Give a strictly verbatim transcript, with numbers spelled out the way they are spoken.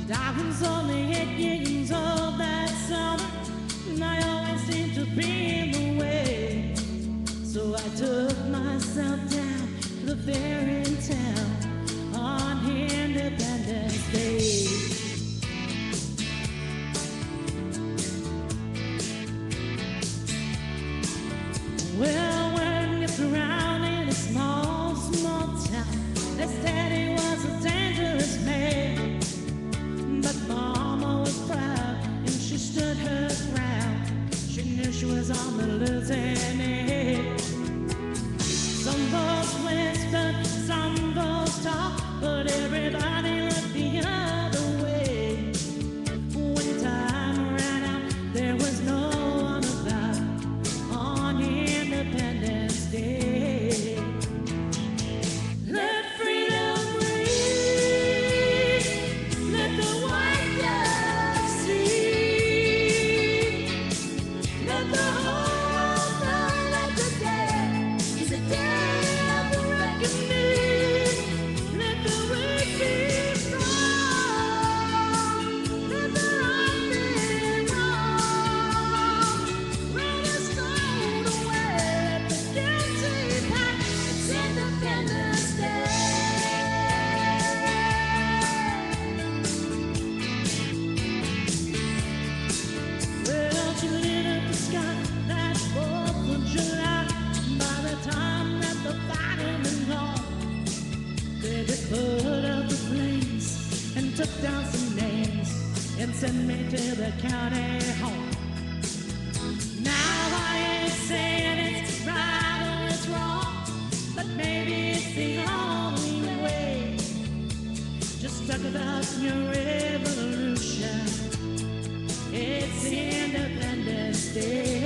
I was only eight years old that summer, and I always seemed to be in the way. So I took myself down to the fair in town on Independence Day. Well, word gets around in a small, small town, they said he was a dangerous man. But Mama was proud and she stood her ground. She knew she was on the losing end. Some folks whispered, some folks talked, but everybody looked the other way. When time ran out, there was no one about on Independence Day. Let freedom ring, let the white flag see, let the whole world let the day is a day of reckoning. Let the weak be strong, let the right be wrong. Roll the stone away, let the guilty pack. It's Independence Day. Well, she lit up the sky that fourth of July. By the time that the fighting was on, they just put up the flames and took down some names and sent me to the county home. Now I ain't saying it's right or it's wrong, but maybe it's the only way. Just talk about your revolution. It's Independence Day.